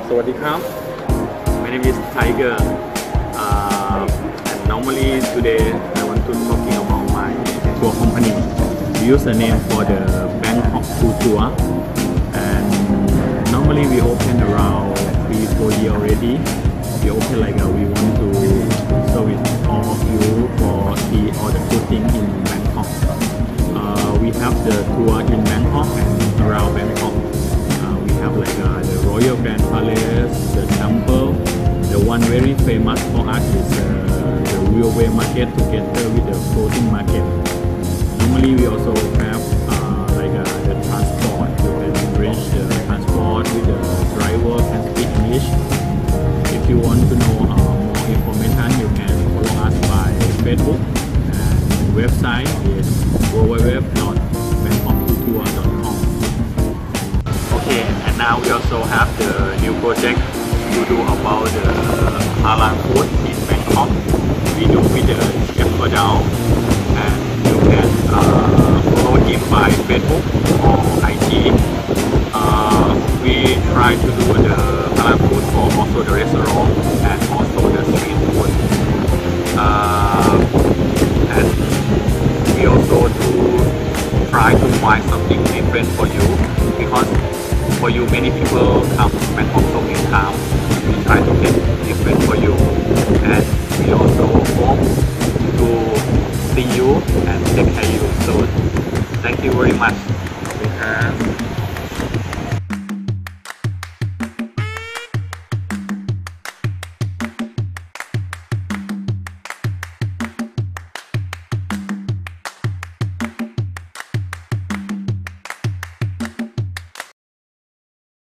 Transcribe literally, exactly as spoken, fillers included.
Sawadee-krap. My name is Tiger. Uh, and normally today I want to talking about my tour company. We use the name for the Bangkok Food Tour, and normally we open around three four years already. We open like uh, we want to service all of you for see all the good things in Bangkok. Uh, we have the tour in Bangkok and around Bangkok. Uh, we have like uh, the Royal Grand Palace, the temple. The one very famous for us is uh, the railway market together with the floating market. Normally we also have uh, like uh, the transport. You can arrange the transport with the driver can speak English. If you want to know uh, more information, you can follow us by Facebook, and the website is w w w dot bangkok food tour dot com. Okay, and now we also have the new project to do about the halal food in Bangkok. We do with the Chef Fadao, and you can uh, follow him by Facebook or I G. Uh, we try to do the halal food for also the restaurant and also the street food. Uh, and we also do try to find something different for you, because for you many people come to Bangkok so many times. We try to get different for you, and we also hope to see you and take care of you soon. Thank you very much.